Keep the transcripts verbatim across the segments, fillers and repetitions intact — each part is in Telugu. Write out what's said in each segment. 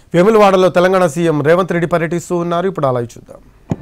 వేములవాడలో తెలంగాణ సీఎం రేవంత్ రెడ్డి పర్యటిస్తూ ఉన్నారు. ఇప్పుడు అలా చూద్దాం.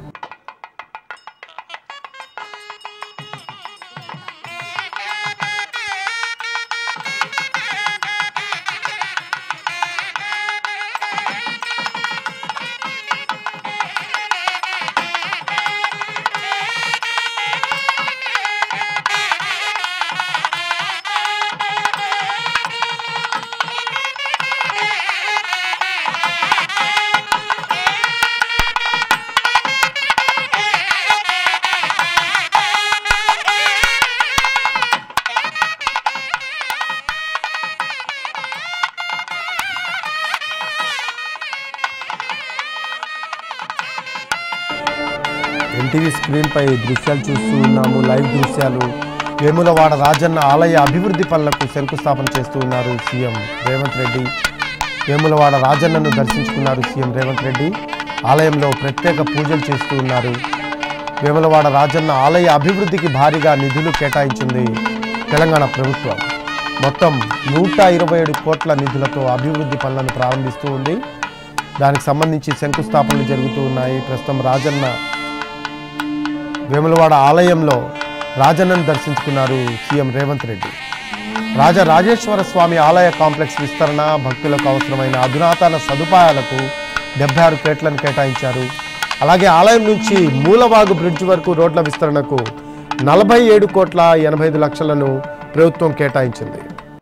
ఎన్టీవీ స్క్రీన్ పై దృశ్యాలు చూస్తూ ఉన్నాము. లైవ్ దృశ్యాలు. వేములవాడ రాజన్న ఆలయ అభివృద్ధి పనులకు శంకుస్థాపన చేస్తూ ఉన్నారు సీఎం రేవంత్ రెడ్డి. వేములవాడ రాజన్నను దర్శించుకున్నారు సీఎం రేవంత్ రెడ్డి. ఆలయంలో ప్రత్యేక పూజలు చేస్తూ ఉన్నారు. వేములవాడ రాజన్న ఆలయ అభివృద్ధికి భారీగా నిధులు కేటాయించింది తెలంగాణ ప్రభుత్వం. మొత్తం నూట ఇరవై ఏడు కోట్ల నిధులతో అభివృద్ధి పనులను ప్రారంభిస్తూ ఉంది. దానికి సంబంధించి శంకుస్థాపనలు జరుగుతూ ఉన్నాయి. ప్రస్తుతం రాజన్న వేములవాడ ఆలయంలో రాజన్నను దర్శించుకున్నారు సీఎం రేవంత్ రెడ్డి. రాజ రాజేశ్వర స్వామి ఆలయ కాంప్లెక్స్ విస్తరణ, భక్తులకు అవసరమైన అధునాతన సదుపాయాలకు డెబ్బై ఆరు కోట్లను కేటాయించారు. అలాగే ఆలయం నుంచి మూలవాగు బ్రిడ్జ్ వరకు రోడ్ల విస్తరణకు నలభై ఏడు కోట్ల ఎనభై ఐదు లక్షలను ప్రభుత్వం కేటాయించింది.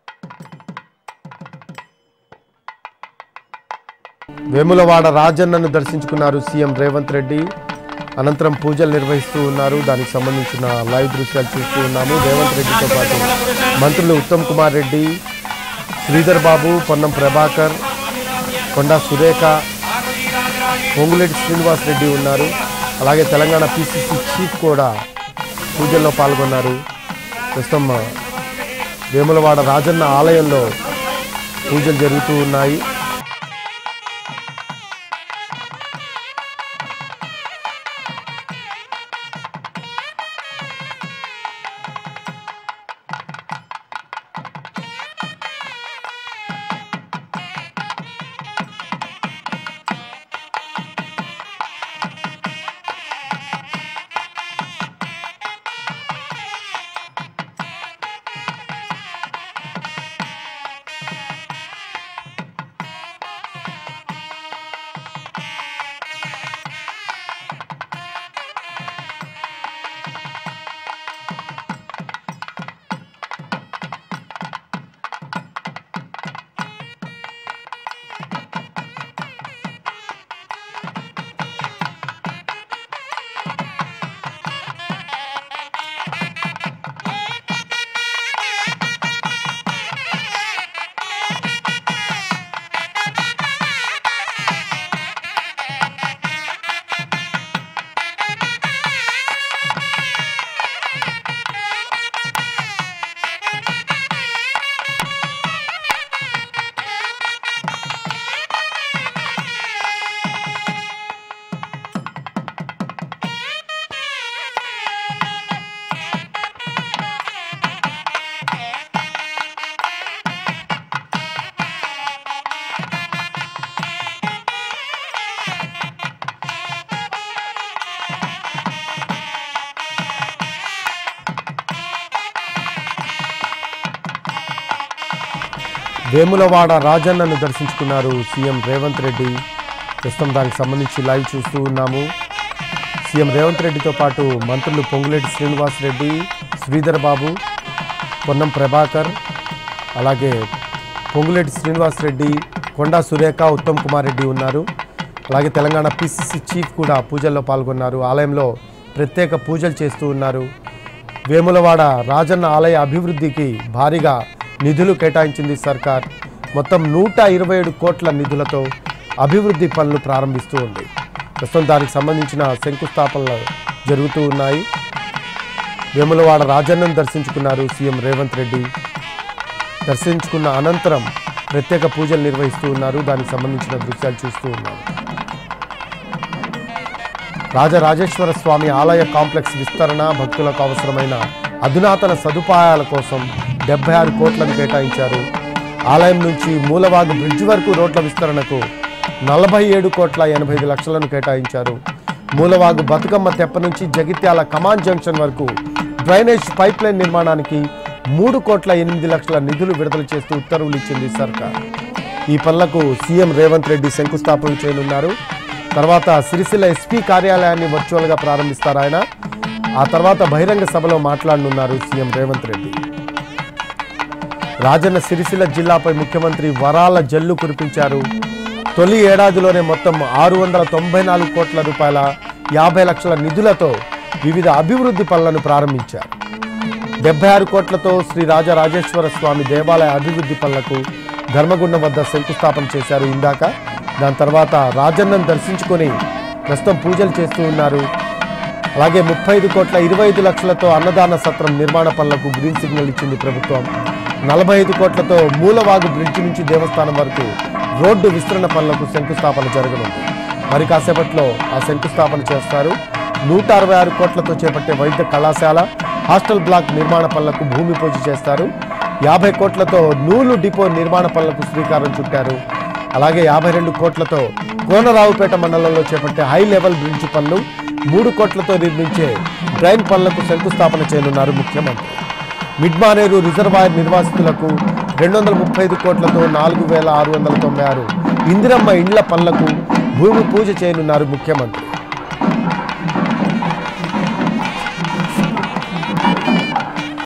వేములవాడ రాజన్నను దర్శించుకున్నారు సీఎం రేవంత్ రెడ్డి. అనంతరం పూజలు నిర్వహిస్తూ ఉన్నారు. దానికి సంబంధించిన లైవ్ దృశ్యాలు చూస్తూ ఉన్నాము. రేవంత్ రెడ్డితో పాటు మంత్రులు ఉత్తమ్ కుమార్ రెడ్డి, శ్రీధర్ బాబు, పొన్నం ప్రభాకర్, కొండా సురేఖ, పొంగులేటి శ్రీనివాస్ రెడ్డి ఉన్నారు. అలాగే తెలంగాణ పీసీసీ చీఫ్ కూడా పూజల్లో పాల్గొన్నారు. ప్రస్తుతం వేములవాడ రాజన్న ఆలయంలో పూజలు జరుగుతూ ఉన్నాయి. వేములవాడ రాజన్నను దర్శించుకున్నారు సీఎం రేవంత్ రెడ్డి. ప్రస్తుతం దానికి సంబంధించి లైవ్ చూస్తూ ఉన్నాము. సీఎం రేవంత్ రెడ్డితో పాటు మంత్రులు పొంగులేటి శ్రీనివాస్ రెడ్డి, శ్రీధర్ బాబు, పొన్నం ప్రభాకర్, అలాగే పొంగులేటి శ్రీనివాస్ రెడ్డి, కొండా సురేఖ, ఉత్తమ్ కుమార్ రెడ్డి ఉన్నారు. అలాగే తెలంగాణ పీసీసీ చీఫ్ కూడా పూజల్లో పాల్గొన్నారు. ఆలయంలో ప్రత్యేక పూజలు చేస్తూ ఉన్నారు. వేములవాడ రాజన్న ఆలయ అభివృద్ధికి భారీగా నిధులు కేటాయించింది సర్కార్. మొత్తం నూట ఇరవై ఏడు కోట్ల నిధులతో అభివృద్ధి పనులు ప్రారంభిస్తూ ఉంది. ప్రస్తుతం దానికి సంబంధించిన శంకుస్థాపనలు జరుగుతూ ఉన్నాయి. వేములవాడ రాజన్నను దర్శించుకున్నారు సీఎం రేవంత్ రెడ్డి. దర్శించుకున్న అనంతరం ప్రత్యేక పూజలు నిర్వహిస్తూ ఉన్నారు. దానికి సంబంధించిన దృశ్యాలు చూస్తూ ఉన్నారు. రాజరాజేశ్వర స్వామి ఆలయ కాంప్లెక్స్ విస్తరణ, భక్తులకు అవసరమైన అధునాతన సదుపాయాల కోసం డెబ్బై ఆరు కోట్లను కేటాయించారు. ఆలయం నుంచి మూలవాగు బ్రిడ్జ్ వరకు రోడ్ల విస్తరణకు నలభై ఏడు కోట్ల ఎనభై ఐదు లక్షలను కేటాయించారు. మూలవాగు బతుకమ్మ తెప్ప నుంచి జగిత్యాల కమాన్ జంక్షన్ వరకు డ్రైనేజ్ పైప్ లైన్ నిర్మాణానికి మూడు కోట్ల ఎనిమిది లక్షల నిధులు విడుదల చేస్తూ ఉత్తర్వులు ఇచ్చింది సర్కార్. ఈ పనులకు సీఎం రేవంత్ రెడ్డి శంకుస్థాపన చేయనున్నారు. తర్వాత సిరిసిల్ల ఎస్పీ కార్యాలయాన్ని వర్చువల్గా ప్రారంభిస్తారు ఆయన. ఆ తర్వాత బహిరంగ సభలో మాట్లాడనున్నారు సీఎం రేవంత్ రెడ్డి. రాజన్న సిరిసిల్ల జిల్లాపై ముఖ్యమంత్రి వరాల జల్లు కురిపించారు. తొలి ఏడాదిలోనే మొత్తం ఆరు వందల తొంభై నాలుగు కోట్ల రూపాయల యాభై లక్షల నిధులతో వివిధ అభివృద్ధి పనులను ప్రారంభించారు. డెబ్బై ఆరు కోట్లతో శ్రీ రాజరాజేశ్వర స్వామి దేవాలయ అభివృద్ధి పనులకు ధర్మగుండం వద్ద శంకుస్థాపన చేశారు ఇందాక. దాని తర్వాత రాజన్నను దర్శించుకొని ప్రస్తుతం పూజలు చేస్తూ ఉన్నారు. అలాగే ముప్పై ఐదు కోట్ల ఇరవై ఐదు లక్షలతో అన్నదాన సత్రం నిర్మాణ పనులకు గ్రీన్ సిగ్నల్ ఇచ్చింది ప్రభుత్వం. నలభై ఐదు కోట్లతో మూలవాగు బ్రిడ్జి నుంచి దేవస్థానం వరకు రోడ్డు విస్తరణ పనులకు శంకుస్థాపన జరగనుంది. మరి కాసేపట్లో ఆ శంకుస్థాపన చేస్తారు. నూట అరవై ఆరు కోట్లతో చేపట్టే వైద్య కళాశాల హాస్టల్ బ్లాక్ నిర్మాణ పనులకు భూమి పూజ చేస్తారు. యాభై కోట్లతో నూలు డిపో నిర్మాణ పనులకు శ్రీకారం చుట్టారు. అలాగే యాభై రెండు కోట్లతో కోనరావుపేట మండలంలో చేపట్టే హై లెవెల్ బ్రిడ్జ్ పనులు, మూడు కోట్లతో నిర్మించే డ్రైన్ పనులకు శంకుస్థాపన చేయనున్నారు ముఖ్యమంత్రి. మిడ్మానేరు రిజర్వాయర్ నిర్వాసితులకు రెండు వందల ముప్పై ఐదు కోట్లతో నాలుగు వేల ఆరు వందల తొంభై ఆరు ఇందిరమ్మ ఇండ్ల పనులకు భూమి పూజ చేయనున్నారు ముఖ్యమంత్రి.